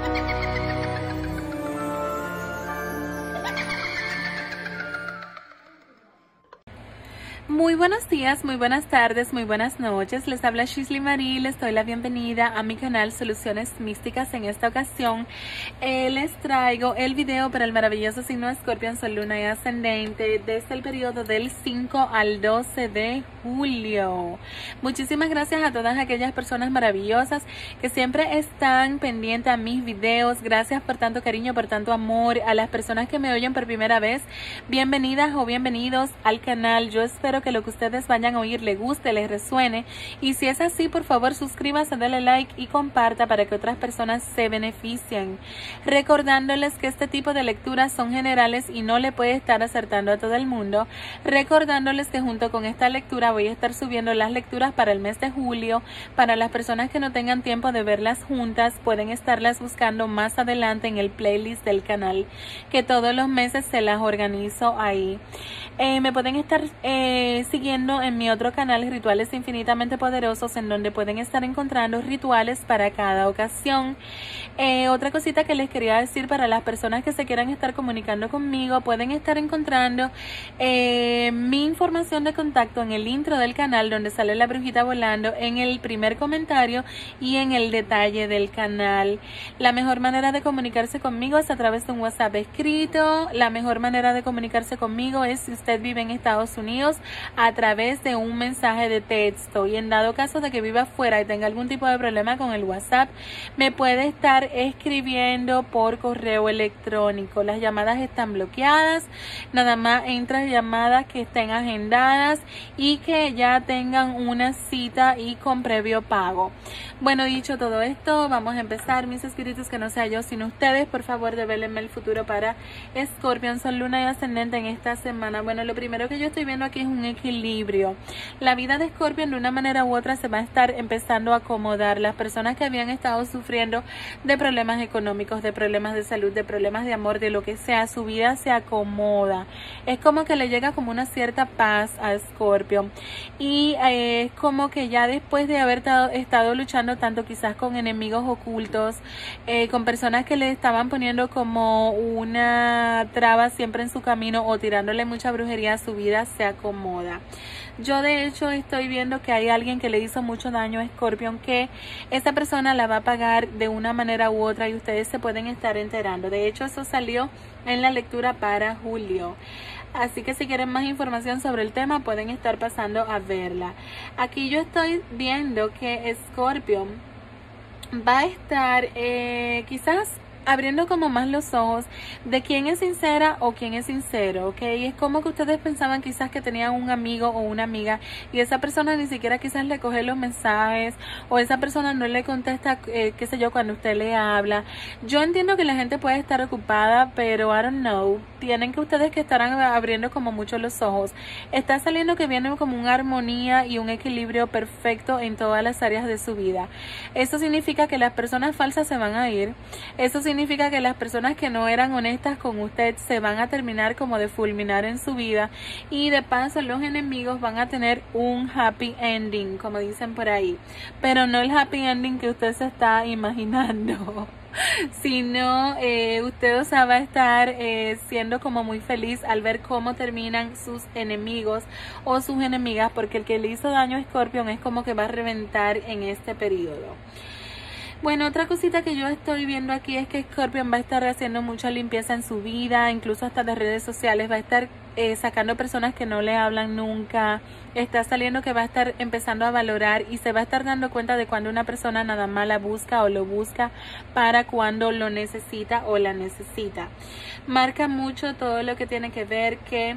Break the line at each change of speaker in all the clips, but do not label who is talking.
Muy buenos días, muy buenas tardes, muy buenas noches. Les habla Shisley Marie, les doy la bienvenida a mi canal Soluciones Místicas. En esta ocasión les traigo el video para el maravilloso signo de Escorpio, Sol, Luna y Ascendente desde el periodo del 5 al 12 de julio. Muchísimas gracias a todas aquellas personas maravillosas que siempre están pendientes a mis videos. Gracias por tanto cariño, por tanto amor. A las personas que me oyen por primera vez, bienvenidas o bienvenidos al canal. Yo espero que lo que ustedes vayan a oír les guste, les resuene, y si es así, por favor suscríbase, dale like y comparta para que otras personas se beneficien. Recordándoles que este tipo de lecturas son generales y no le puede estar acertando a todo el mundo. Recordándoles que junto con esta lectura voy a estar subiendo las lecturas para el mes de julio. Para las personas que no tengan tiempo de verlas juntas, pueden estarlas buscando más adelante en el playlist del canal, que todos los meses se las organizo ahí. Me pueden estar siguiendo en mi otro canal, Rituales Infinitamente Poderosos, en donde pueden estar encontrando rituales para cada ocasión. Otra cosita que les quería decir, para las personas que se quieran estar comunicando conmigo, pueden estar encontrando mi información de contacto en el intro del canal, donde sale la brujita volando, en el primer comentario y en el detalle del canal. La mejor manera de comunicarse conmigo es a través de un WhatsApp escrito. La mejor manera de comunicarse conmigo es, si usted vive en Estados Unidos, a través de un mensaje de texto, y en dado caso de que viva fuera y tenga algún tipo de problema con el WhatsApp, me puede estar escribiendo por correo electrónico. Las llamadas están bloqueadas, nada más entra llamadas que estén agendadas y que ya tengan una cita y con previo pago. Bueno, dicho todo esto, vamos a empezar. Mis espíritus, que no sea yo sino ustedes, por favor devélenme el futuro para Escorpio, Sol, Luna y Ascendente en esta semana. Bueno, lo primero que yo estoy viendo aquí es un equilibrio. La vida de Escorpio de una manera u otra se va a estar empezando a acomodar. Las personas que habían estado sufriendo de problemas económicos, de problemas de salud, de problemas de amor, de lo que sea, su vida se acomoda. Es como que le llega como una cierta paz a Escorpio, y es como que ya después de haber estado luchando tanto quizás con enemigos ocultos, con personas que le estaban poniendo como una traba siempre en su camino o tirándole mucha brujería, su vida se acomoda. Yo de hecho estoy viendo que hay alguien que le hizo mucho daño a Escorpio, que esa persona la va a pagar de una manera u otra y ustedes se pueden estar enterando. De hecho, eso salió en la lectura para julio. Así que si quieren más información sobre el tema, pueden estar pasando a verla. Aquí yo estoy viendo que Escorpio va a estar quizás abriendo como más los ojos de quién es sincera o quién es sincero, ¿ok? Es como que ustedes pensaban quizás que tenían un amigo o una amiga y esa persona ni siquiera quizás le coge los mensajes, o esa persona no le contesta, qué sé yo, cuando usted le habla. Yo entiendo que la gente puede estar ocupada, pero I don't know, tienen que ustedes que estarán abriendo como mucho los ojos. Está saliendo que viene como una armonía y un equilibrio perfecto en todas las áreas de su vida. Eso significa que las personas falsas se van a ir. Eso significa que las personas que no eran honestas con usted se van a terminar como de fulminar en su vida, y de paso los enemigos van a tener un happy ending, como dicen por ahí, pero no el happy ending que usted se está imaginando, sino usted, o sea, va a estar siendo como muy feliz al ver cómo terminan sus enemigos o sus enemigas, porque el que le hizo daño a Escorpio es como que va a reventar en este periodo. Bueno, otra cosita que yo estoy viendo aquí es que Scorpion va a estar haciendo mucha limpieza en su vida, incluso hasta de redes sociales. Va a estar sacando personas que no le hablan nunca. Está saliendo que va a estar empezando a valorar y se va a estar dando cuenta de cuando una persona nada más la busca o lo busca para cuando lo necesita o la necesita. Marca mucho todo lo que tiene que ver que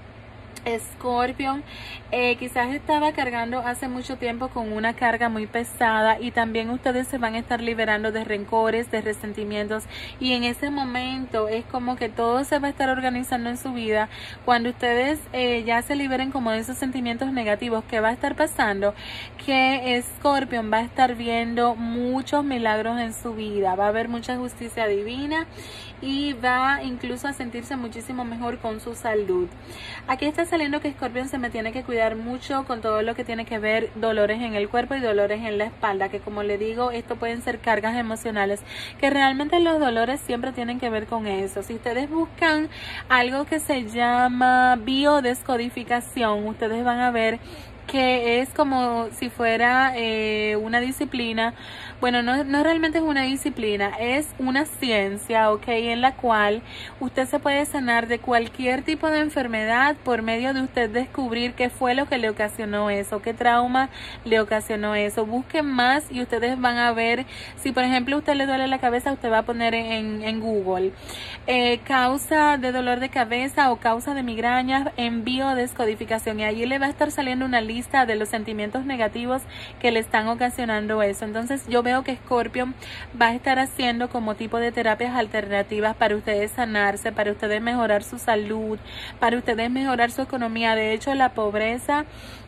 Scorpion quizás estaba cargando hace mucho tiempo con una carga muy pesada, y también ustedes se van a estar liberando de rencores, de resentimientos, y en ese momento es como que todo se va a estar organizando en su vida. Cuando ustedes ya se liberen como de esos sentimientos negativos, que va a estar pasando, que Scorpion va a estar viendo muchos milagros en su vida, va a haber mucha justicia divina y va incluso a sentirse muchísimo mejor con su salud. Aquí está saliendo que Scorpion se me tiene que cuidar mucho con todo lo que tiene que ver dolores en el cuerpo y dolores en la espalda, que como le digo, esto pueden ser cargas emocionales, que realmente los dolores siempre tienen que ver con eso. Si ustedes buscan algo que se llama biodescodificación, ustedes van a ver que es como si fuera una disciplina. Bueno, no realmente es una disciplina, es una ciencia, ¿ok? En la cual usted se puede sanar de cualquier tipo de enfermedad por medio de usted descubrir qué fue lo que le ocasionó eso, qué trauma le ocasionó eso. Busquen más y ustedes van a ver, si por ejemplo a usted le duele la cabeza, usted va a poner en Google causa de dolor de cabeza o causa de migrañas en biodescodificación, y allí le va a estar saliendo una lista de los sentimientos negativos que le están ocasionando eso. Entonces yo veo que Scorpion va a estar haciendo como tipo de terapias alternativas para ustedes sanarse, para ustedes mejorar su salud, para ustedes mejorar su economía. De hecho, la pobreza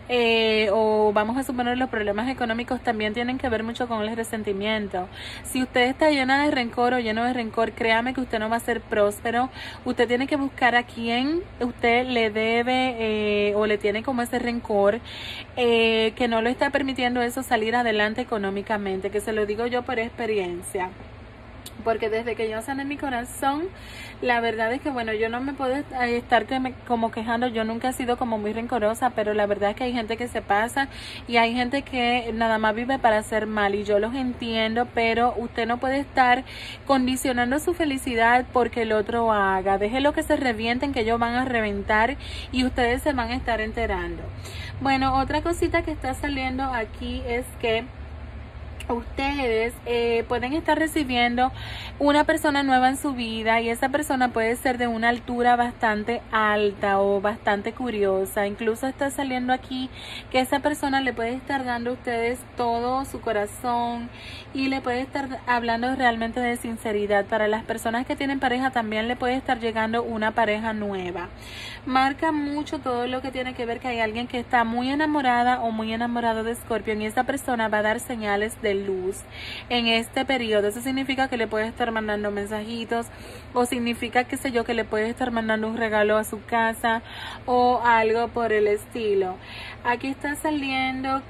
o vamos a suponer los problemas económicos también tienen que ver mucho con el resentimiento. Si usted está llena de rencor o lleno de rencor, créame que usted no va a ser próspero. Usted tiene que buscar a quién usted le debe o le tiene como ese rencor que no lo está permitiendo eso salir adelante económicamente, que se lo digo yo por experiencia. Porque desde que yo sané mi corazón, la verdad es que bueno, yo no me puedo estar como quejando. Yo nunca he sido como muy rencorosa, pero la verdad es que hay gente que se pasa y hay gente que nada más vive para hacer mal, y yo los entiendo, pero usted no puede estar condicionando su felicidad porque el otro haga. Déjelo que se revienten, que ellos van a reventar y ustedes se van a estar enterando. Bueno, otra cosita que está saliendo aquí es que ustedes pueden estar recibiendo una persona nueva en su vida, y esa persona puede ser de una altura bastante alta o bastante curiosa. Incluso está saliendo aquí que esa persona le puede estar dando a ustedes todo su corazón y le puede estar hablando realmente de sinceridad. Para las personas que tienen pareja también le puede estar llegando una pareja nueva. Marca mucho todo lo que tiene que ver que hay alguien que está muy enamorada o muy enamorado de Scorpion, y esa persona va a dar señales de luz en este periodo. Eso significa que le puede estar mandando mensajitos, o significa, qué sé yo, que le puede estar mandando un regalo a su casa o algo por el estilo. Aquí está saliendo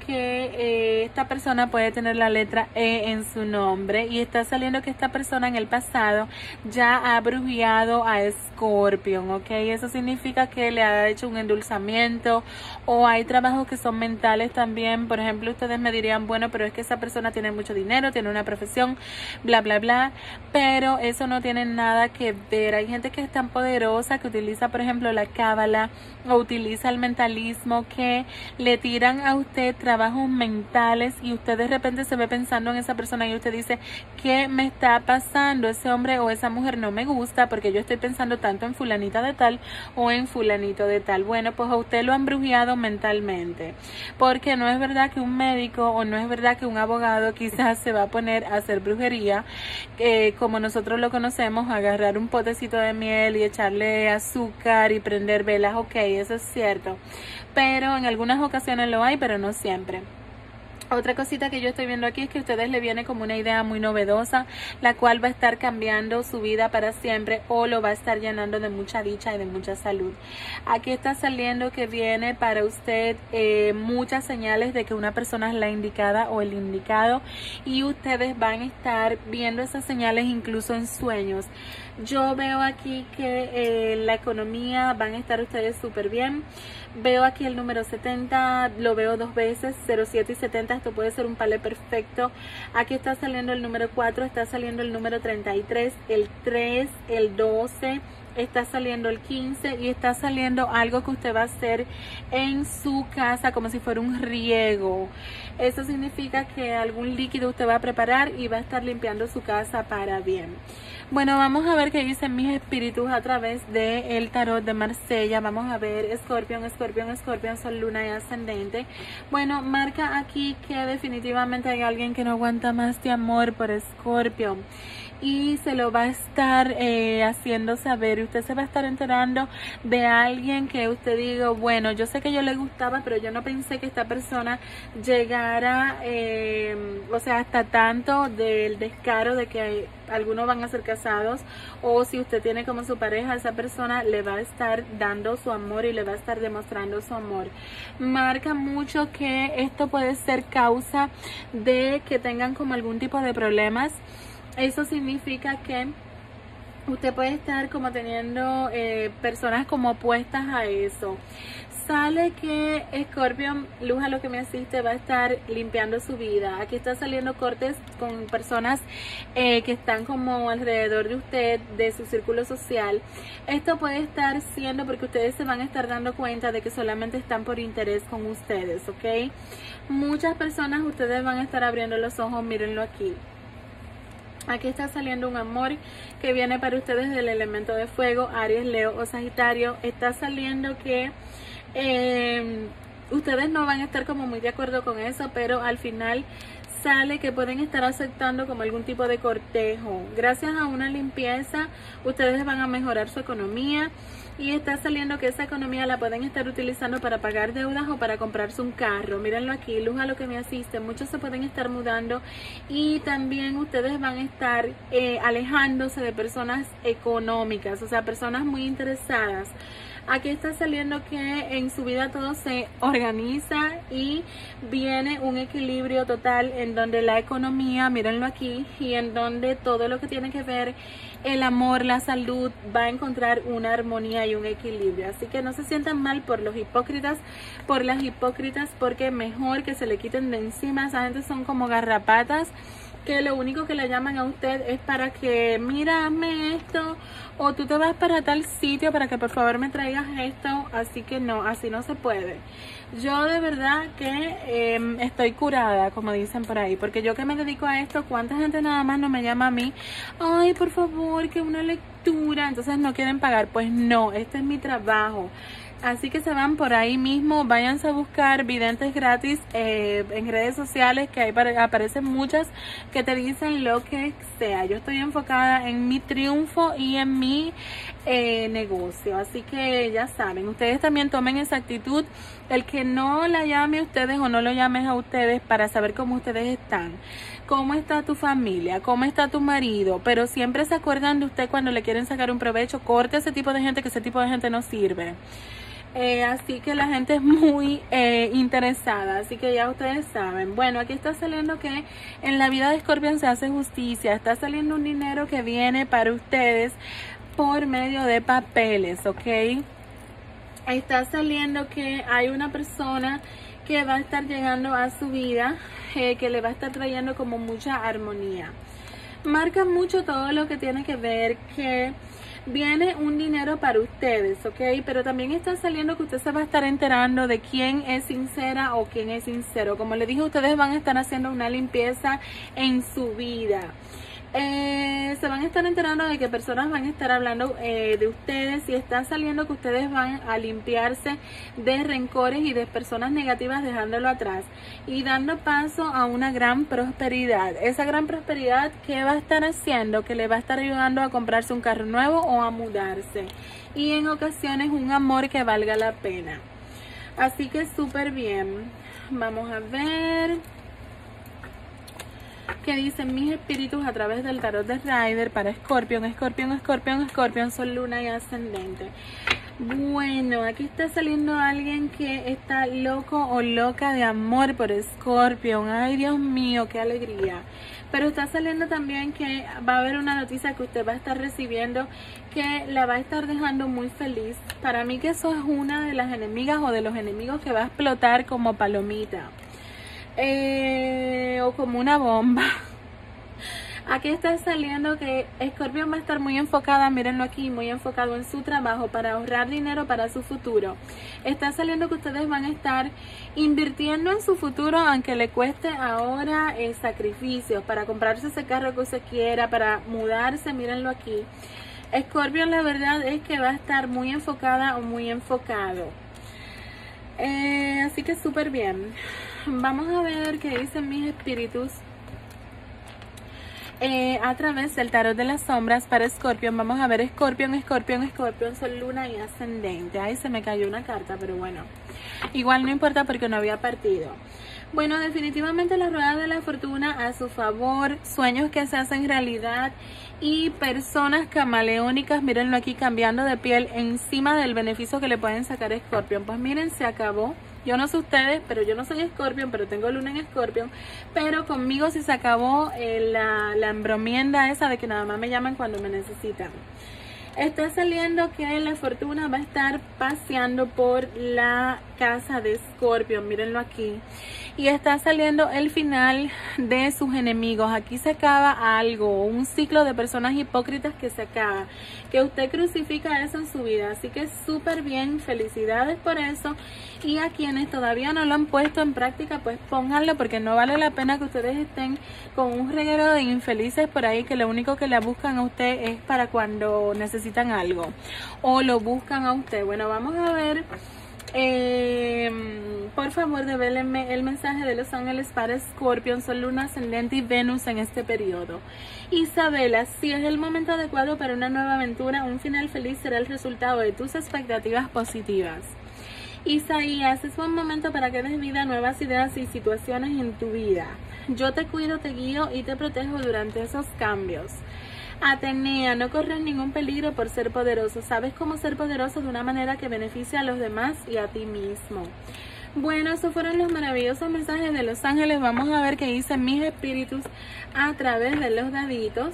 que esta persona puede tener la letra E en su nombre, y está saliendo que esta persona en el pasado ya ha brujeado a Scorpion, ¿ok? Eso significa que le ha hecho un endulzamiento, o hay trabajos que son mentales también. Por ejemplo, ustedes me dirían, bueno, pero es que esa persona tiene mucho dinero, tiene una profesión, bla, bla, bla, pero eso no tiene nada que ver. Hay gente que es tan poderosa que utiliza, por ejemplo, la cábala o utiliza el mentalismo, que le tiran a usted trabajos mentales, y usted de repente se ve pensando en esa persona y usted dice, ¿qué me está pasando? Ese hombre o esa mujer no me gusta porque yo estoy pensando tanto en fulanita de tal o en fulanito de tal. Bueno, pues a usted lo han brujeado mentalmente, porque no es verdad que un médico o no es verdad que un abogado quizás se va a poner a hacer brujería como nosotros lo conocemos, agarrar un potecito de miel y echarle azúcar y prender velas. Ok, eso es cierto, pero en algunas ocasiones lo hay, pero no siempre. Otra cosita que yo estoy viendo aquí es que a ustedes le viene como una idea muy novedosa, la cual va a estar cambiando su vida para siempre, o lo va a estar llenando de mucha dicha y de mucha salud. Aquí está saliendo que viene para usted muchas señales de que una persona es la indicada o el indicado, y ustedes van a estar viendo esas señales incluso en sueños. Yo veo aquí que la economía van a estar ustedes súper bien. Veo aquí el número 70, lo veo dos veces, 07 y 70, esto puede ser un palé perfecto. Aquí está saliendo el número 4, está saliendo el número 33, el 3, el 12, está saliendo el 15, y está saliendo algo que usted va a hacer en su casa como si fuera un riego. Eso significa que algún líquido usted va a preparar y va a estar limpiando su casa para bien. Bueno, vamos a ver qué dicen mis espíritus a través del tarot de Marsella. Vamos a ver Scorpion, Scorpion, Scorpion, Sol, Luna y Ascendente. Bueno, marca aquí que definitivamente hay alguien que no aguanta más de amor por Scorpion, y se lo va a estar haciendo saber y usted se va a estar enterando de alguien que usted diga, bueno, yo sé que yo le gustaba, pero yo no pensé que esta persona llegara, o sea, hasta tanto del descaro de que algunos van a ser casados, o si usted tiene como su pareja, esa persona le va a estar dando su amor y le va a estar demostrando su amor. Marca mucho que esto puede ser causa de que tengan como algún tipo de problemas. Eso significa que usted puede estar como teniendo personas como opuestas a eso. Sale que Escorpio, luz a lo que me asiste, va a estar limpiando su vida. Aquí está saliendo cortes con personas que están como alrededor de usted, de su círculo social. Esto puede estar siendo porque ustedes se van a estar dando cuenta de que solamente están por interés con ustedes, ¿ok? Muchas personas, ustedes van a estar abriendo los ojos, mírenlo aquí. Aquí está saliendo un amor que viene para ustedes del elemento de fuego, Aries, Leo o Sagitario. Está saliendo que ustedes no van a estar como muy de acuerdo con eso, pero al final sale que pueden estar aceptando como algún tipo de cortejo. Gracias a una limpieza, ustedes van a mejorar su economía. Y está saliendo que esa economía la pueden estar utilizando para pagar deudas o para comprarse un carro. Mírenlo aquí, luz a lo que me asiste. Muchos se pueden estar mudando y también ustedes van a estar alejándose de personas económicas, o sea, personas muy interesadas. Aquí está saliendo que en su vida todo se organiza y viene un equilibrio total en donde la economía, mírenlo aquí, y en donde todo lo que tiene que ver el amor, la salud, va a encontrar una armonía y un equilibrio. Así que no se sientan mal por los hipócritas, por las hipócritas, porque mejor que se le quiten de encima. Esa gente son como garrapatas que lo único que le llaman a usted es para que, mira, hazme esto, o tú te vas para tal sitio para que por favor me traigas esto. Así que no, así no se puede. Yo de verdad que estoy curada, como dicen por ahí, porque yo que me dedico a esto, ¿cuánta gente nada más no me llama a mí? Ay, por favor, que una lectura. Entonces no quieren pagar. Pues no, este es mi trabajo. Así que se van por ahí mismo, váyanse a buscar videntes gratis en redes sociales, que ahí aparecen muchas que te dicen lo que sea. Yo estoy enfocada en mi triunfo y en mi negocio, así que ya saben, ustedes también tomen esa actitud. El que no la llame a ustedes o no lo llames a ustedes para saber cómo ustedes están, cómo está tu familia, cómo está tu marido, pero siempre se acuerdan de usted cuando le quieren sacar un provecho. Corte a ese tipo de gente, que ese tipo de gente no sirve. Así que la gente es muy interesada, así que ya ustedes saben. Bueno, aquí está saliendo que en la vida de Escorpión se hace justicia. Está saliendo un dinero que viene para ustedes por medio de papeles, ¿ok? Está saliendo que hay una persona que va a estar llegando a su vida, que le va a estar trayendo como mucha armonía. Marca mucho todo lo que tiene que ver que viene un dinero para ustedes, ¿ok? Pero también está saliendo que usted se va a estar enterando de quién es sincera o quién es sincero. Como les dije, ustedes van a estar haciendo una limpieza en su vida. Se van a estar enterando de que personas van a estar hablando de ustedes, y está saliendo que ustedes van a limpiarse de rencores y de personas negativas, dejándolo atrás y dando paso a una gran prosperidad. Esa gran prosperidad que va a estar haciendo, que le va a estar ayudando a comprarse un carro nuevo o a mudarse, y en ocasiones un amor que valga la pena. Así que súper bien. Vamos a ver ¿qué dicen mis espíritus a través del tarot de Rider para Escorpión? Escorpión, Sol, Luna y Ascendente. Bueno, aquí está saliendo alguien que está loco o loca de amor por Escorpión. Ay, Dios mío, qué alegría. Pero está saliendo también que va a haber una noticia que usted va a estar recibiendo que la va a estar dejando muy feliz. Para mí que eso es una de las enemigas o de los enemigos que va a explotar como palomita. O como una bomba. Aquí está saliendo que Escorpión va a estar muy enfocada, mírenlo aquí, muy enfocado en su trabajo para ahorrar dinero para su futuro. Está saliendo que ustedes van a estar invirtiendo en su futuro, aunque le cueste ahora sacrificios, para comprarse ese carro que usted quiera, para mudarse, mírenlo aquí. Escorpión, la verdad es que va a estar muy enfocada o muy enfocado. Así que súper bien. Vamos a ver qué dicen mis espíritus a través del tarot de las sombras para Escorpión. Vamos a ver Escorpión, Escorpión, Escorpión, Sol, Luna y Ascendente. Ahí se me cayó una carta, pero bueno, igual no importa porque no había partido. Bueno, definitivamente la rueda de la fortuna a su favor, sueños que se hacen realidad y personas camaleónicas, mírenlo aquí, cambiando de piel encima del beneficio que le pueden sacar a Escorpión. Pues miren, se acabó. Yo no sé ustedes, pero yo no soy Escorpión, pero tengo luna en Escorpión. Pero conmigo sí se acabó la embromienda esa de que nada más me llaman cuando me necesitan. Está saliendo que la fortuna va a estar paseando por la casa de Escorpión, mírenlo aquí. Y está saliendo el final de sus enemigos. Aquí se acaba algo, un ciclo de personas hipócritas que se acaba. Que usted crucifica eso en su vida. Así que súper bien, felicidades por eso. Y a quienes todavía no lo han puesto en práctica, pues pónganlo, porque no vale la pena que ustedes estén con un reguero de infelices por ahí que lo único que la buscan a usted es para cuando necesitan algo. O lo buscan a usted. Bueno, vamos a ver. Por favor, devélenme el mensaje de los ángeles para Escorpión, Sol, Luna, Ascendente y Venus en este periodo. Isabela, si es el momento adecuado para una nueva aventura, un final feliz será el resultado de tus expectativas positivas. Isaías, es buen momento para que des vida a nuevas ideas y situaciones en tu vida. Yo te cuido, te guío y te protejo durante esos cambios. Atenea, no corres ningún peligro por ser poderoso. Sabes cómo ser poderoso de una manera que beneficie a los demás y a ti mismo. Bueno, esos fueron los maravillosos mensajes de los ángeles. Vamos a ver qué dicen mis espíritus a través de los daditos.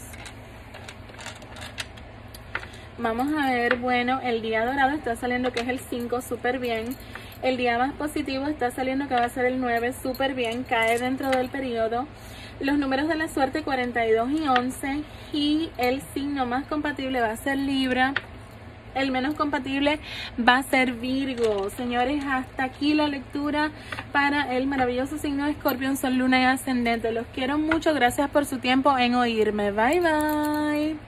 Vamos a ver, bueno, el día dorado está saliendo que es el 5, súper bien. El día más positivo está saliendo que va a ser el 9, súper bien, cae dentro del periodo. Los números de la suerte 42 y 11 y el signo más compatible va a ser Libra. El menos compatible va a ser Virgo. Señores, hasta aquí la lectura para el maravilloso signo de Escorpión, Sol, Luna y Ascendente. Los quiero mucho, gracias por su tiempo en oírme. Bye, bye.